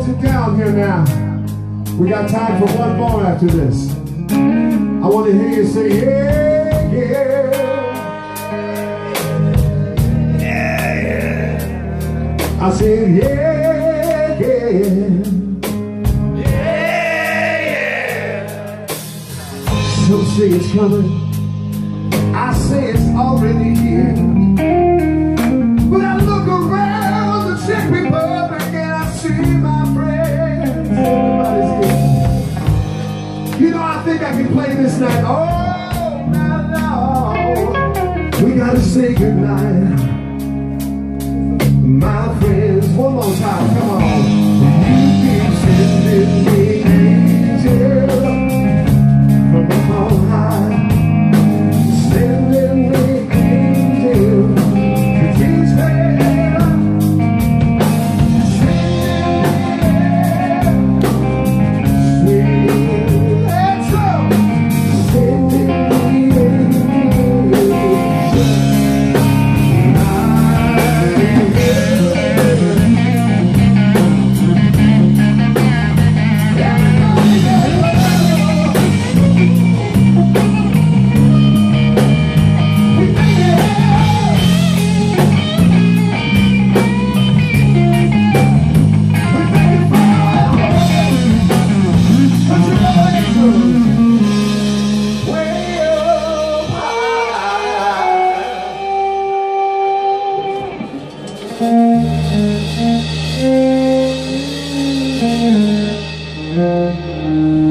close it down here now. We got time for one more after this. I want to hear you say, yeah, yeah. Yeah, yeah. I said, yeah, yeah. Some say it's coming, I say it's already here. But I look around the Czech Republic and I see my friends. Everybody's here. You know, I think I can play this night. Oh, now, we gotta say goodnight, my friends. One more time, come on. You keep sending me angels from on high, sending me angels to teach me, sending me sweet answer, sending me Thank you.